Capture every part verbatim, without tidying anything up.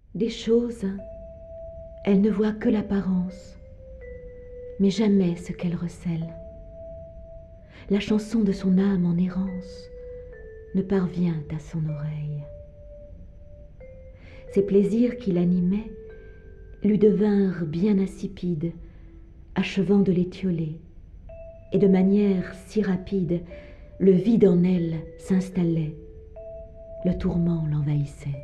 Des choses, elle ne voit que l'apparence, mais jamais ce qu'elle recèle. La chanson de son âme en errance ne parvient à son oreille. Ces plaisirs qui l'animaient lui devinrent bien insipides, achevant de l'étioler, et de manière si rapide, le vide en elle s'installait, le tourment l'envahissait.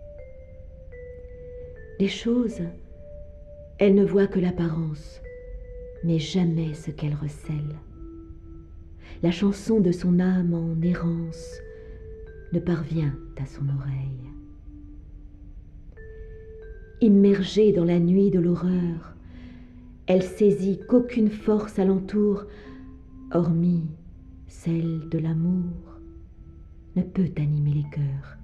Des choses, elle ne voit que l'apparence, mais jamais ce qu'elle recèle. La chanson de son âme en errance ne parvient à son oreille. Immergée dans la nuit de l'horreur, elle saisit qu'aucune force alentour, hormis celle de l'amour, ne peut animer les cœurs.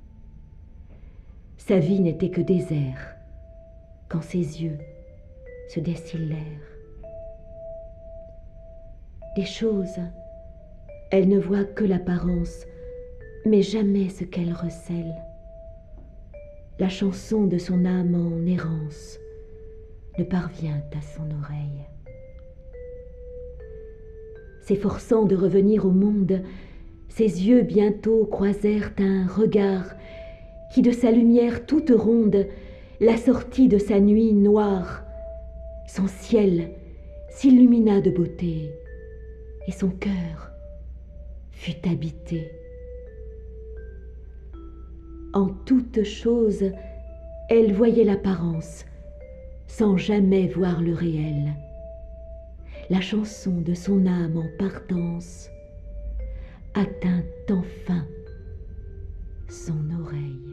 Sa vie n'était que désert quand ses yeux se destillèrent. Des choses, elle ne voit que l'apparence, mais jamais ce qu'elle recèle. La chanson de son âme en errance ne parvient à son oreille. S'efforçant de revenir au monde, ses yeux bientôt croisèrent un regard qui de sa lumière toute ronde la sortit de sa nuit noire. Son ciel s'illumina de beauté et son cœur fut habité. En toute chose, elle voyait l'apparence, sans jamais voir le réel. La chanson de son âme en partance atteint enfin son oreille.